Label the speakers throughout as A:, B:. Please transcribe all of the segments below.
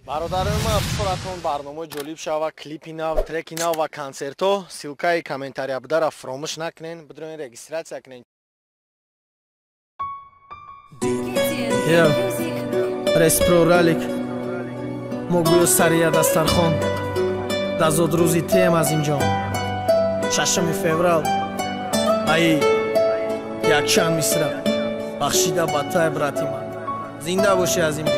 A: Бародарима бисоратон барномаи ҷолиб шава, клипи нав, треки нав ва консертҳо силкаи комментария будара фаромӯш накунед, бидроен регистратсия кунед.
B: Респро-ралик мо гӯё сария дастархон дазод рӯзи тем аз инҷо 6 феврал аи якчанд мисра бахшида ба тай брати ман зинда боши аз инҷо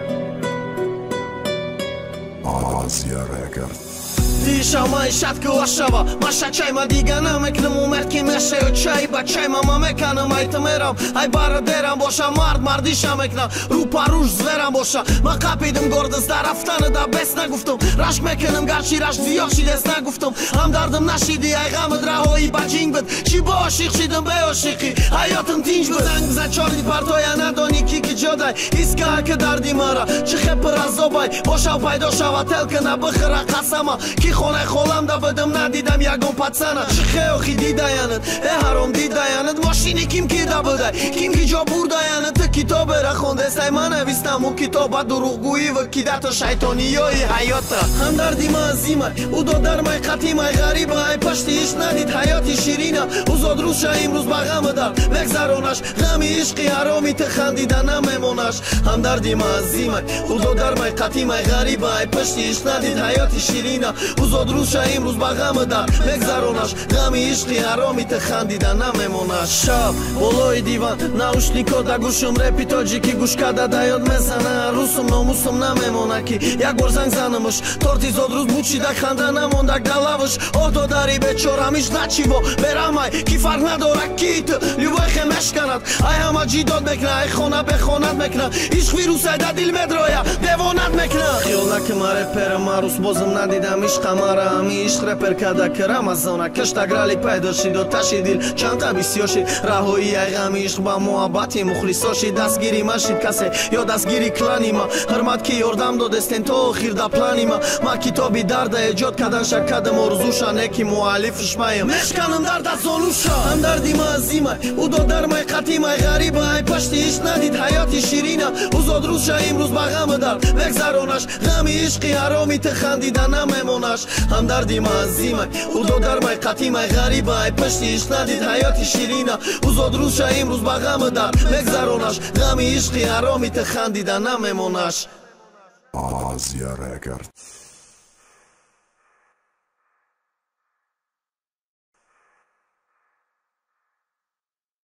C: Азия Рекорд.
B: Диша маишат кӯва шава маша чайма дига намекунам умед ки мешаю чай ба чайма ма меканам айта мерам ай барадерам боша мард мардиша мекунам рӯ парӯш зверам боша ма қапидам гордазда рафтана да бес нагуфтам рашк мекунам гарчи рашк зиёд шидес нагуфтам ҳамдардам нашиди ай ғамат раҳои ба ҷинг буд чӣ бо ошиқ шидам беошиқӣ ҳаётам тинҷ буд занг бизан чорди партоя надони ки ки ҷодай искаа ки дарди мара чӣ хепр азобай бошав пайдо шава телкана бихира қасама ки خونه خولم دا بدم ندیدم یگون پتسنه چه خیوخی دیداینت حرام دیداینت ماشینی کیم کی دا بده کیم کی جا برداینت تا کتاب را خونده سای من نویستم اون کتاب دروغگویی و کیدت شیطانی های حیاته هم دردی ما عظیمه او دو در مای قطیمه غریبه ای پشتی ایش ندید حیاتی شیرینه او زاد روش امروز با غم در بگذرانش غمی عشقی حرامی تخندیدن نمیمونش هم دردی ما عظیمه او دو در مای قطیمه غریبه ای پشتی ایش ندید حیاتی شیرینه زاد روشا امروز با غم در بگذرانش غمی عشقی حرامی تخندیدن نمیمونش شب بالای دیوان наушникҳо да гӯшам репи тоҷикӣ гӯш карда да ёд мезана рӯсум номусум намемона ки як бор занг занамаш торти зод рӯз бучида ханда намондак да лаваш ото дари бечорамиш начиво берамай ки фарқ надора ки ту любой хе мешканад ай ҳама ҷидод мекна ай хона бехонат мекна ишқ вирусай да дил медроя девонат мекна хиёл накима реперам арӯз бозам надидам ишқа мара ҳами ишқ репер када ки рамазона каштаграли пайдо шидо таши дил чанқа бисёр шид раҳои ай ғами ишқ ба муҳаббати мухлисо шид дастгири ма шид касе ё дастгири клани ма ҳурмат ки ёрдам додестен то охир да плани ма ма китоби дарда эҷод кардан шаккадам орзуша не ки муаллифиш маем мешканам дард аз зонуша ҳамдарди ма азимай ӯ додармай қатимай ғариба ай пашти ишқ надид ҳаёти ширина ӯ зод рӯзша имрӯз ба ғами дард бегзаронаш ғами ишқи ҳароми ты хандида намемонаш ҳамдарди ма азимай ӯ додармай қатимай ғариба ай пашти ишқ надид ҳаёти ширина ӯ зод рӯзша имрӯз ба ғами дард бегзаронаш ғами ишқи ҳароми ты хандида намемонаш
C: Азия Рекорд.